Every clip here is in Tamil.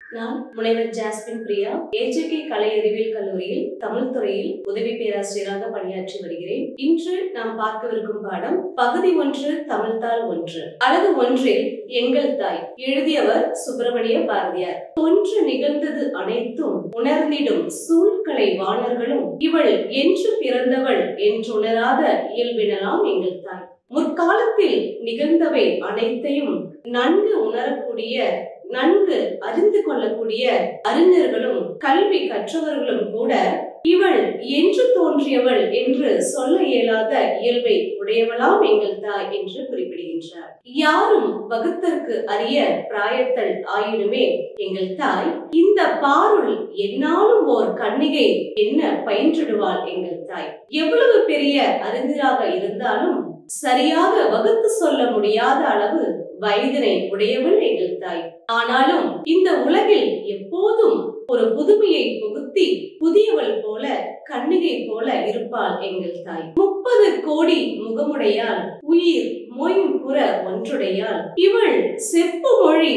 நான் முனைவர் ஜாஸ்மின் பிரியா ஏஜேகே கலை அறிவியல் கல்லூரியில் தமிழ் துறையில் உதவி பேராசிரியராக பணியாற்றி வருகிறேன். இன்று நாம் பார்க்கவிருக்கும் பாடம் பகுதி 1 தமிழ்தாள் 1 அலகு 1 எங்கள் தாய். எழுதியவர் சுப்பிரமணிய பாரதியார். ஒன்று நிகழ்ந்தது அனைத்தும் உணர்ந்திடும் சூழ்கலை வாணர்களும் இவள் என்று பிறந்தவள் என்றுணராத இயல்பினலாம் எங்கள் தாய். முற்காலத்தில் நிகழ்ந்தவை அனைத்தையும் நன்கு உணரக்கூடிய நன்கு அறிந்து கொள்ளக்கூடிய அறிஞர்களும் கல்வி கற்றவர்களும் கூட இவள் என்று தோன்றியவள் என்று சொல்ல இயலாத இயல்பை உடையவளாம் எங்கள் தாய் என்று குறிப்பிடுகின்றார். யாரும் வகுத்தற்கு அறிய பிராயத்தல் ஆயினுமே எங்கள் தாய் இந்த பாருள் என்னாலும் ஓர் கன்னிகை என்ன பயின்றிடுவாள் எங்கள் தாய். எவ்வளவு பெரிய அறிஞராக இருந்தாலும் சரியாக வகுத்து சொல்ல முடியாத அளவு வயதினை உடையவள் எங்கள் தாய். ஆனாலும் இந்த உலகில் எப்போதும் ஒரு புதுமையை புகுத்தி புதியவள் போல கன்னிகை போல இருப்பாள் எங்கள் தாய். 30 கோடி முகமுடையாள் உயிர் மொயின் புற ஒன்றுடையாள் இவள் செப்பு மொழி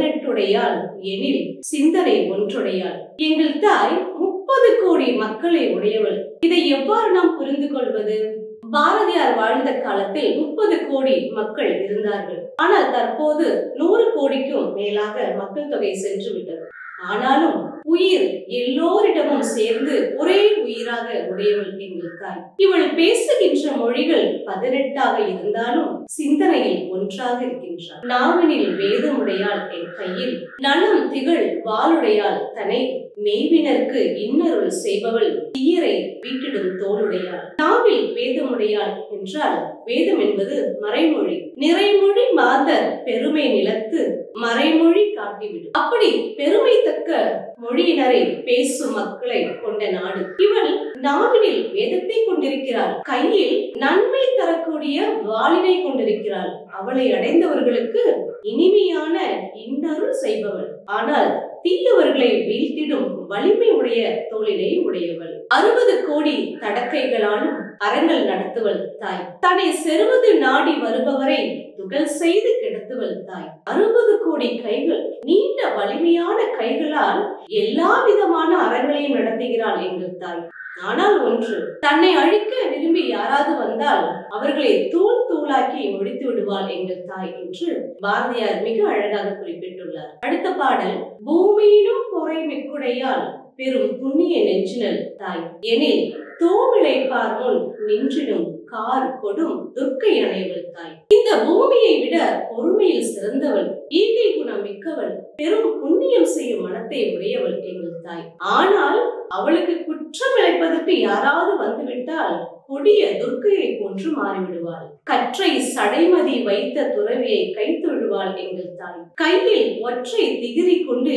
18 எனில் சிந்தனை ஒன்றுடையாள். எங்கள் தாய் 30 கோடி மக்களை உடையவள். இதை எவ்வாறு நாம் புரிந்து கொள்வது? பாரதியார் வாழ்ந்த காலத்தில் 30 கோடி மக்கள் இருந்தார்கள். ஆனால் தற்போது 100 கோடிக்கும் மேலாக மக்கள் தொகை சென்று விட்டது. ஆனாலும் உயிர் எல்லோரிடமும் சேர்ந்து ஒரே உயிராக உடையவள் எங்கள் தாய். இவள் பேசுகின்ற மொழிகள் 18 இருந்தாலும் சிந்தனையில் ஒன்றாக இருக்கின்றாள். நாவினில் வேதமுடையாள் என் கையில் நலம் திகழ் வாளுடையாள் தனை மெய்வினருக்கு இன்னருள் செய்பவள் தீயரை வீட்டிடும் தோளுடையாள். நாவில் வேதமுடையாள் என்றால் வேதம் என்பது மறைமொழி. நிறைமொழி மாதர் பெருமை நிலத்து மறைமொழி காட்டிவிடும். அப்படி பெருமை தக்க மொழியினரை பேசும் மக்களை கொண்ட நாடு. இவள் நாவினில் வேதத்தை கொண்டிருக்கிறாள், கையில் நன்மை தரக்கூடிய வாளினை கொண்டிருக்கிறாள். அவளை அடைந்தவர்களுக்கு இனிமையான இன்னருள் செய்பவள். ஆனால் தீயவர்களை வீழ்த்திடும் வலிமை உடைய தோளினை உடையவள். 60 கோடி தடக்கைகளாலும் அறங்கள் நடத்துவள் தாய். தன்னை செருவது நாடி வருபவரை துகள் செய்து கெடுத்துவள் தாய். 60 கோடி கைகள், நீண்ட வலிமையான கைகளால் எல்லா விதமான அறங்களையும் நடத்துகிறாள் எங்கள் தாய். ஆனால் ஒன்று, தன்னை அழிக்க விரும்பி யாராவது வந்தால் அவர்களை தூள் தூளாக்கி முடித்து விடுவாள் எங்கள் தாய் என்று பாரதியார் மிக அழகாக குறிப்பிட்டுள்ளார். அடுத்த பாடல் பூமியினும் பொறை மிக்குடையால் பெரும் புண்ணிய நெஞ்சினல் தாய் எனில் தோமிளை பார் முன் நின்றிடும் கார் கொடும் துர்க்கை அணைவள் தாய். இந்த பூமியை விட பொறுமையில் சிறந்தவள், ஈகை குணம் மிக்கவள், பெரும் புண்ணியம் செய்யும் மனத்தை உடையவள் எங்கள் தாய். ஆனால் அவளுக்கு குற்றம் இழைப்பதற்கு யாராவது வந்துவிட்டால் கொடிய துர்க்கையை போன்று மாறிவிடுவாள். கற்றை சடைமதி வைத்த துறவியை கை தொழுவாள் எங்கள் தாய். கையில் ஒற்றை திகிரி கொண்டு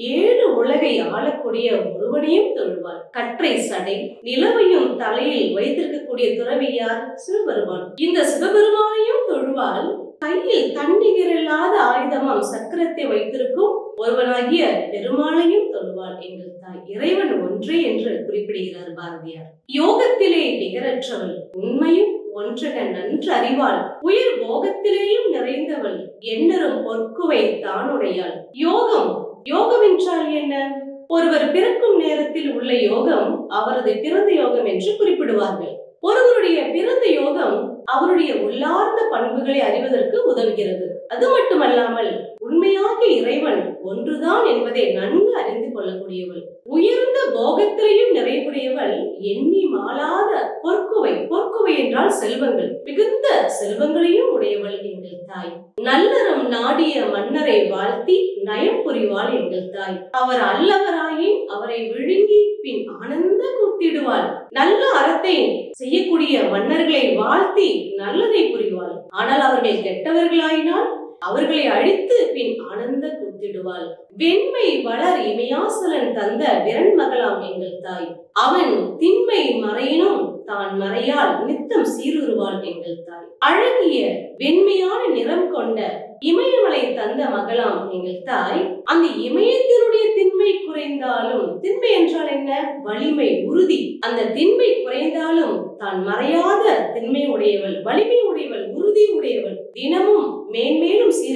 7 உலகை ஆளக்கூடிய ஒருவனையும் தொழுவாள். கற்றை சடை நிலவையும் தலையில் வைத்திருக்கக்கூடிய துறவி யார்? சிவபெருமான். இந்த சிவபெருமானையும் தொழுவாள். கையில் தன்னிகரில்லாத ஆயுதமாம் சக்கரத்தை வைத்திருக்கும் ஒருவனாகிய பெருமாளையும் தொழுவாள் எங்கள் தாய். இறைவன் ஒன்றே என்று குறிப்பிடுகிறார் பாரதியார். யோகத்திலே நிகரற்றவள், உண்மையும் ஒன்றென நன்று அறிவாள், உயிர் போகத்திலேயும் நிறைந்தவள், எண்ணரும் பொற்குவை தானுடையாள். யோகம், யோகம் என்றால் என்ன? ஒருவர் பிறக்கும் நேரத்தில் உள்ள யோகம் அவரது பிறந்த யோகம் என்று குறிப்பிடுவார்கள். ஒருவருடைய பிறந்த யோகம் அவருடைய உள்ளார்ந்த பண்புகளை அறிவதற்கு உதவுகிறது. அது மட்டுமல்லாமல் உண்மையாக இறைவன் ஒன்றுதான் என்பதை நன்கு அறிந்து கொள்ளக்கூடியவள். உயர்ந்த போகத்திலையும் நிறைவுடையவள், எண்ணி மாளாத பொற்குவை. பொற்குவை என்றால் செல்வங்கள், மிகுந்த செல்வங்களையும் உடையவள் எங்கள் தாய். நல்லறம் நாடிய மன்னரை வாழ்த்தி நயம் புரிவாள் எங்கள் தாய். அவர் அல்லவராயின் அவரை விழுங்கி பின் ஆனந்த கூத்திடுவாள். நல்ல அறத்தை செய்யக்கூடிய மன்னர்களை வாழ்த்தி நல்லதை புரிவாள். ஆனால் அவர்கள் கெட்டவர்களாயினால் அவர்களை அழித்து பின் ஆனந்த கூத்திடுவாள். வெண்மை வளர் இமையாசலன் தந்த விரண் மகளாம் எங்கள் தாய். அவன் திண்மை மறையினும் தான் மறையால் நித்தம் சீருருவாள் எங்கள் தாய். அழகிய வெண்மையான நிறம் கொண்ட இமயமலை தந்த மகளாம் எங்கள் தாய். அந்த இமயத்தினுடைய திண்மை குறைந்தாலும், திண்மை என்றால் என்ன? வலிமை, உறுதி. அந்த திண்மை குறைந்தாலும் தான் மறையாத திண்மை உடையவள், வலிமை உடையவள், உறுதி உடையவள். தினமும் மேன்மேலும் சீர்களை பெறும்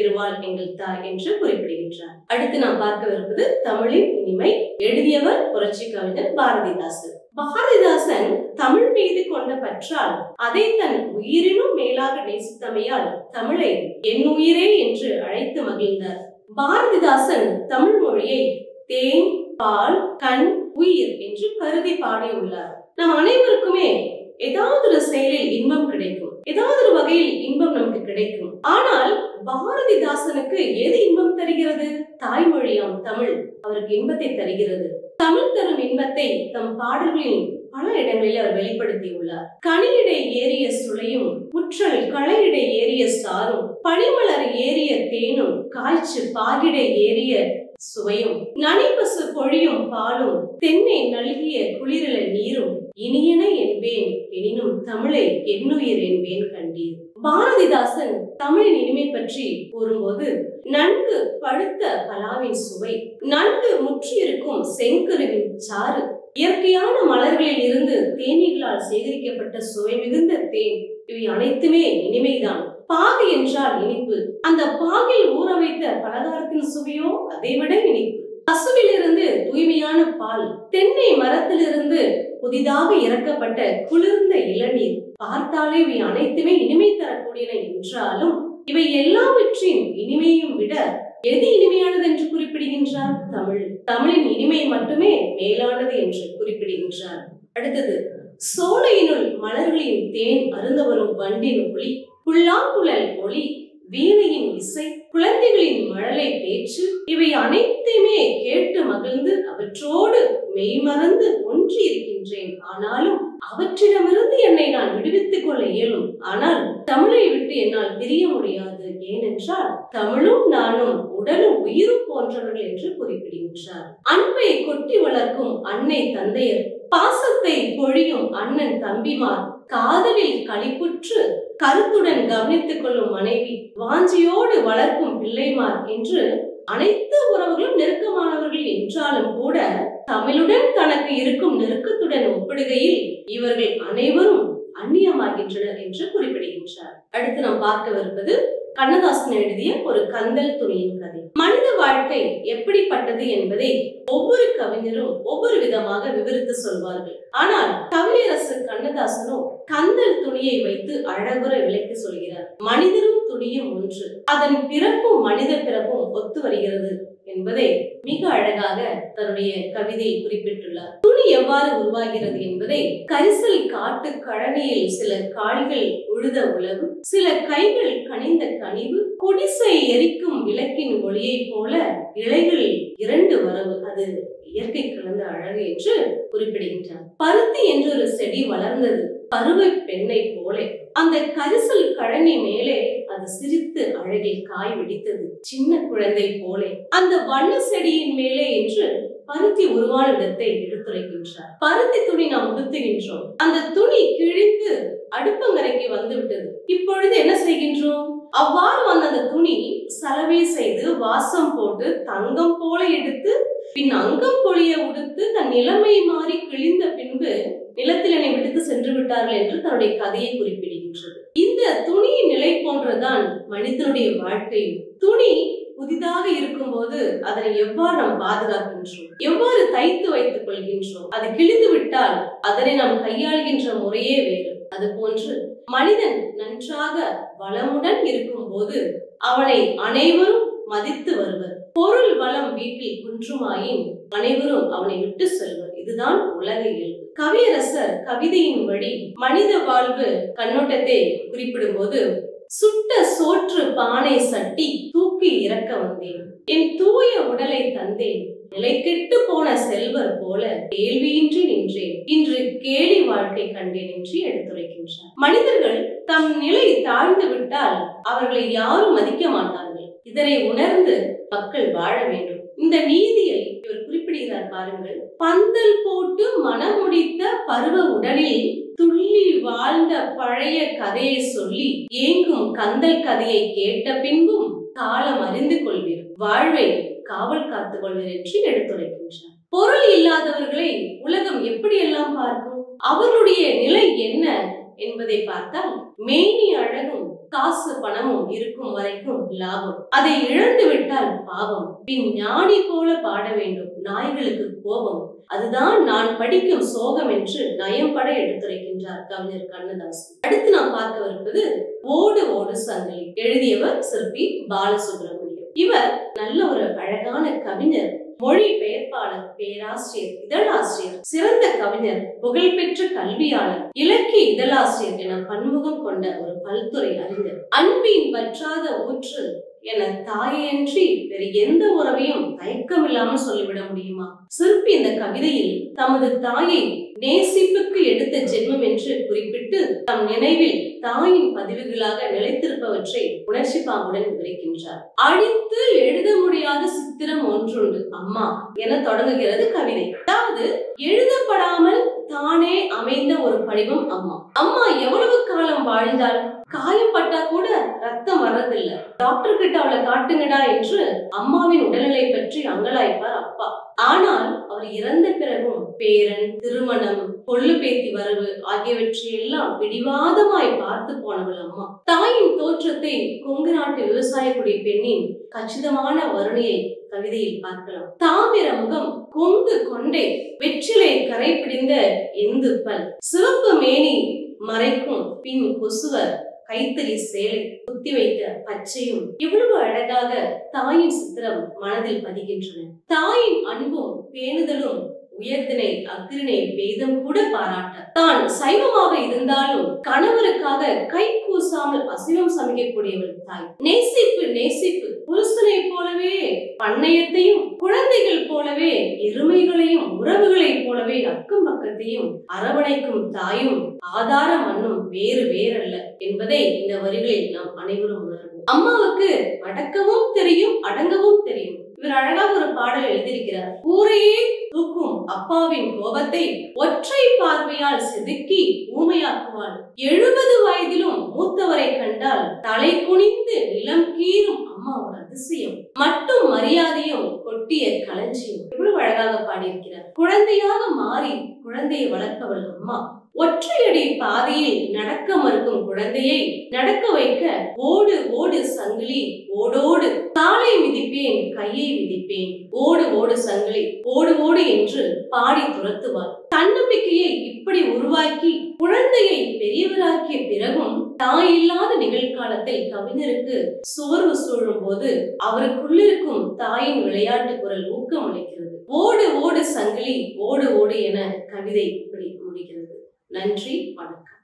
பெறுவாள் எங்கள் தாய் என்று குறிப்பிடுகின்றார். அடுத்து நாம் பார்க்கவிருப்பது தமிழின் இனிமை. எழுதியவர் புரட்சி கவிஞர் பாரதிதாசன். பாரதிதாசன் தமிழ் மீது கொண்ட பற்றால் அதை தன் உயிரினும் மேலாக நேசித்தமையால் தமிழை என் உயிரே என்று அழைத்து மகிழ்ந்தார். பாரதிதாசன் தமிழ் மொழியை தேன், பால், கண், உயிர் என்று கருதி பாடியுள்ளார். நம் அனைவருக்குமே ஏதாவது ஒரு செயலில் இன்பம் கிடைக்கும், ஏதாவது ஒரு வகையில் இன்பம் நமக்கு கிடைக்கும். ஆனால் பாரதிதாசனுக்கு எது இன்பம் தருகிறது? தாய்மொழியாம் தமிழ் அவருக்கு இன்பத்தை தருகிறது. தமிழ் தரும் இன்பத்தை தம் பாடல்களில் பல இடங்களில் அவர் வெளிப்படுத்தியுள்ளார். கனியிடை ஏறிய சுளையும், முற்றல் களையிடை ஏறிய சாரும், பனிமலர் ஏறிய தேனும், காய்ச்சு பாகிடை ஏறிய சுவையும், நனிபசு பொழியும் பாலும், தென்னை நல்கிய குளிரல நீரும், இனியன என்பேன் எனினும் தமிழை என்னுயிர் என்பேன் கண்டீர். பாரதிதாசன் தமிழின் இனிமை பற்றி கூறும்போது நன்கு பழுத்த பலாவின் சுவை, நன்கு முற்றியிருக்கும் செங்கருவின் சாறு, இயற்கையான மலர்களில் இருந்து தேனீகளால் சேகரிக்கப்பட்ட சுவை மிகுந்த தேன், இவை அனைத்துமே இனிமைதான். பாகு என்றால் இனிப்பு. அந்த பாகில் ஊற வைத்த பலகாரத்தின் சுவையோ அதைவிட இனிப்பு. பசுவிலிருந்து தூய்மையான பால், தென்னை மரத்திலிருந்து புதிதாக இறக்கப்பட்ட குளிர்ந்த இளநீர், பார்த்தாலே இவை அனைத்துமே இனிமை தரக்கூடியன என்றாலும் இவை எல்லாவற்றின் இனிமையும் விட எது இனிமையானது என்று குறிப்பிடுகின்றார்? தமிழ். தமிழின் இனிமை மட்டுமே மேலானது என்று குறிப்பிடுகின்றார். அடுத்தது, சோலையினுள் மலர்களின் தேன் அருந்த வரும் வண்டின் ஒளி, புல்லாங்குழல் ஒளி, வீணையின் இசை, குழந்தைகளின் மழலை பேச்சு, இவை அனைத்தையுமே கேட்டு மகிழ்ந்து அவற்றோடு மெய்மறந்து ஒன்றி இருக்கின்றேன். ஆனாலும் அவற்றிடமிருந்து என்னை நான் விடுவித்துக் கொள்ள இயலும். ஆனால் தமிழை விட்டு என்னால் பிரிய முடியாது. ஏனென்றால் தமிழும் நானும் உடலும் உயிரும் போன்றவர்கள் என்று குறிப்பிடுகின்றார். அன்பை கொட்டி வளர்க்கும் அன்னை தந்தையர், பாசத்தை பொழியும் அண்ணன் தம்பிமார், காதலில் களிப்புற்று கருத்துடன் கவனித்துக் கொள்ளும் மனைவி, வாஞ்சியோடு வளர்க்கும் பிள்ளைமார் என்று அனைத்து உறவுகளும் நெருக்கமானவர்கள் என்றாலும் கூட தமிழுடன் தனக்கு இருக்கும் நெருக்கத்துடன் ஒப்பிடுகையில் இவர்கள் அனைவரும் அந்நியமாகின்றனர் என்று குறிப்பிடுகின்றார். அடுத்து நாம் பார்க்கவிருப்பது கண்ணதாசன் எழுதிய ஒரு கந்தல் துணியின் கதை. மனித வாழ்க்கை எப்படிப்பட்டது என்பதை ஒவ்வொரு கவிஞரும் ஒவ்வொரு விதமாக விவரித்து சொல்வார்கள். ஆனால் கவியரசு கண்ணதாசனோ கந்தல் துணியை வைத்து அழகுற விளக்கி சொல்கிறார். மனிதரும் துணியும் ஒன்று, அதன் பிறப்பும் மனித பிறப்பும் ஒத்து வருகிறது என்பதை மிக அழகாக தன்னுடைய கவிதையை குறிப்பிட்டுள்ளார். துணி எவ்வாறு உருவாகிறது என்பதை கரிசல் காட்டு கழனியில் சில கால்கள் உழுத உழவு, சில கைகள் கனிந்த கனிவு, குடிசை எரிக்கும் விளக்கின் ஒளியை போல இலைகள் இரண்டு வரவு, அது இயற்கை கலந்த அழகு என்று குறிப்பிடுகின்றார். பருத்தி என்று ஒரு செடி வளர்ந்தது பருவை பெண்ணை போல. அந்த கரிசல் கழனி மேலே அது சிரித்து அழகில் காய் வெடித்தது சின்ன குழந்தை போல. அந்த வண்ண செடியின் மேலே என்று பருத்தி உருவான விதத்தை எடுத்துரைக்கின்றார். பருத்தி துணி நாம் உடுத்துகின்றோம், அந்த துணி கிழித்து அடுப்பங்கரைக்கு வந்து விட்டது. இப்பொழுது என்ன செய்கின்றோம்? அவ்வாறு வந்த அந்த துணி சலவை செய்து வாசம் போட்டு தங்கம் போல எடுத்து பின் அங்கம் பொழிய உடுத்து தன் நிலைமை மாறி கிழிந்த பின்பு நிலத்தில் என்னை விடுத்து சென்று விட்டார்கள் என்று தன்னுடைய கதையை குறிப்பிடுகின்றது. இந்த துணியின் நிலை போன்றதான் மனிதனுடைய வாழ்க்கையும். துணி புதிதாக இருக்கும் போது அதனை எவ்வாறு நாம் பாதுகாக்கின்றோம், எவ்வாறு தைத்து வைத்துக் கொள்கின்றோம், அது கிழிந்து விட்டால் அதனை நாம் கையாள்கின்ற முறையே வேறு. அது போன்று மனிதன் நன்றாக வளமுடன் இருக்கும் போது அவனை அனைவரும் மதித்து வருவர். பொருள் வளம் வீட்டில் குன்றுமாயின் அனைவரும் அவனை விட்டு செல்வர். இதுதான் உலக இயல்பு. கவியரசர் கவிதையின் வழி மனித வாழ்வு கண்ணோட்டத்தை குறிப்பிடும் போது, சுட்ட சோற்று பானை சட்டி தூக்கி இறக்க வந்தேன், என் தூய உடலை தந்தேன், நிலை கெட்டு போன செல்வர் போல கேள்வியின்றி நின்றேன், இன்று கேலி வாழ்க்கை கண்டேன் என்று எடுத்துரைக்கின்றார். மனிதர்கள் தம் நிலை தாழ்ந்து விட்டால் அவர்களை யாரும் மதிக்க மாட்டார்கள். இதனை உணர்ந்து மக்கள் வாழ வேண்டும். இந்த நீதியை இவர் குறிப்பிடுகிறார் பாருங்கள். பந்தல் போட்டு மனம் முடித்த பருவ உடலில் துள்ளி வாழ்ந்த பழைய கதையை சொல்லி ஏங்கும் கந்தல் கதையை கேட்ட பின்பும் காலம் அறிந்து கொள்வீர், வாழ்வை காவல் காத்துக் கொள்வீர் என்று எடுத்துரைக்கின்றார். பொருள் இல்லாதவர்களை உலகம் எப்படியெல்லாம் பார்க்கும்? அவர்களுடைய நிலை என்ன என்பதை பார்த்தால் மேனி அழகும் காசு பணமும் இருக்கும் வரைக்கும் லாபம், அதை இழந்து விட்டால் பாவம். பின் ஞானி போல பாட வேண்டும், நாய்களுக்கு கோபம், அதுதான் நான் படிக்கும் சோகம் என்று நயம்பட எடுத்துரைக்கின்றார் கவிஞர் கண்ணதாசன். அடுத்து நாம் பார்க்கவிருப்பது ஓடு ஓடு சங்கிலி. எழுதியவர் சிற்பி பாலசுப்ரமணியம். இவர் நல்ல ஒரு அழகான கவிஞர், மொழி பெயர்ப்பாளர், பேராசிரியர், இதழாசிரியர், சிறந்த கவிஞர், புகழ்பெற்ற கல்வியாளர், இலக்கிய இதழாசிரியர் என பன்முகம் கொண்ட ஒரு பல்துறை அறிஞர். அன்பின் வற்றாத ஊற்று என தாயன்றி வேறு எந்த உறவையும் தயக்கமில்லாமல் சொல்லிவிட முடியுமா? சிற்பி இந்த கவிதையில் தமது தாயை நேசிப்புக்கு எடுத்த ஜென்மம் என்று குறிப்பிட்டு தம் நினைவில் தாயின் பதிவுகளாக நிலைத்திருப்பவற்றை உணர்ச்சி பாங்குடன் விவரிக்கின்றார். அழித்து எழுத முடியாத சித்திரம் ஒன்றுண்டு அம்மா என தொடங்குகிறது கவிதை. அதாவது எழுதப்படாமல் தானே அமைந்த ஒரு படிவம் அம்மா. அம்மா எவ்வளவு காலம் வாழ்ந்தால்? காயம் பட்டா கூட ரத்தம் வர்றதில்ல, டாக்டர் கிட்ட அவளை காட்டுங்கடா என்று அம்மாவின் உடல்நிலை பற்றி அங்கலாய்ப்பார் அப்பா. ஆனால் அவர் இறந்த பிறகும் பேரன், திருமணம், கொள்ளு பேத்தி வரவு ஆகியவற்றையெல்லாம் பிடிவாதமாய் பார்த்து போனவள் அம்மா. தாயின் தோற்றத்தை கொங்கு நாட்டு விவசாய குடி பெண்ணின் கச்சிதமான வருணையை கவிதையில் பார்க்கலாம். தாமிர முகம், கொங்கு கொண்டை, வெற்றிலை கரை பிடிந்த எந்து பல், சிவப்பு மேனி மறைக்கும் பின் கொசுவர், கைத்தறி சேலை, குத்தி வைத்த பச்சையும் இவ்வளவு அழகாக தாயின் சித்திரம் மனதில் பதிகின்றன. தாயின் அன்பும் பேணுதலும் உயர்தினை அக்ரிணை வேதம் கூட பாராட்ட. தான் சைவமாக இருந்தாலும் கணவருக்காக கை கூசாமல் அசைவம் சமைக்கக்கூடியவள் தாய். நேசிப்பு நேசிப்பு, புருஷனை போலவே பண்ணையத்தையும், குழந்தைகள் போலவே எருமைகளையும், உறவுகளை போலவே அக்கம் பக்கத்தையும் அரவணைக்கும் தாயும் ஆதார மண்ணும் வேறு வேறல்ல என்பதை இந்த வரிகளில் நாம் அனைவரும் உணர்வோம். அம்மாவுக்கு அடக்கவும் தெரியும், அடங்கவும் தெரியும். இவர் அழகாக ஒரு பாடல் எழுதியிருக்கிறார். ஊரையே தூக்கும் அப்பாவின் கோபத்தை ஒற்றை பார்வையால் செதுக்கி ஊமையாக்குவாள். 70 வயதிலும் மூத்தவரை கண்டால் தலை குனிந்து நிலம் கீறும் அம்மா ஒரு அதிசயம். மட்டும் மரியாதையும் கொட்டிய களஞ்சியம். இவ்வளவு அழகாக பாடியிருக்கிறார். குழந்தையாக மாறி குழந்தையை வளர்ப்பவள் அம்மா. ஒற்றையடி பாதையில் நடக்க மறுக்கும் குழந்தையை நடக்க வைக்க ஓடு ஓடு சங்கிலி ஓடோடு, காலை மிதிப்பேன் கையை மிதிப்பேன், ஓடு ஓடு சங்கிலி ஓடு ஓடு என்று பாடி துரத்துவாள். தன்னம்பிக்கையை இப்படி உருவாக்கி குழந்தையை பெரியவராக்கிய பிறகும் தாயில்லாத நிகழ்காலத்தில் கவிஞருக்கு சோர்வு சூழும் போது அவருக்குள்ளிருக்கும் தாயின் விளையாட்டு குரல் ஊக்கம் அளிக்கிறது. ஓடு ஓடு சங்கிலி ஓடு ஓடு என கவிதை இப்படி முடிகிறது. நன்றி, வணக்கம்.